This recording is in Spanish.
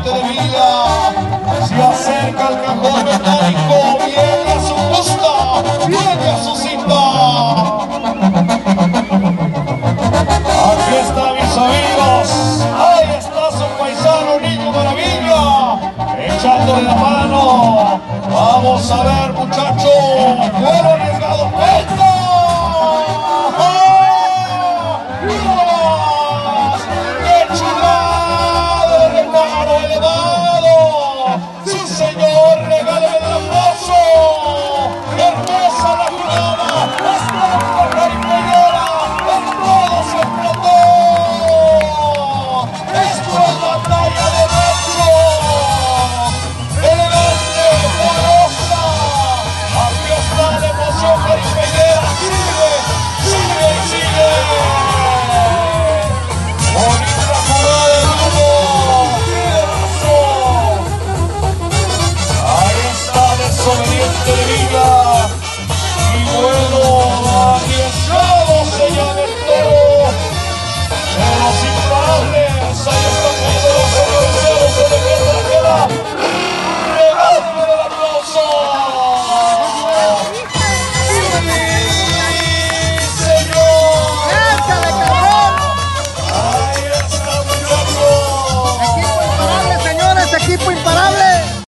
gente de Villa. Se acerca el cajón metálico, viene a su justa, viene a su cita. Aquí está, mis amigos, ahí está su paisano Niño Maravilla, echándole la mano. Vamos a ver, muchachos, pero arriesgado, ¡venta!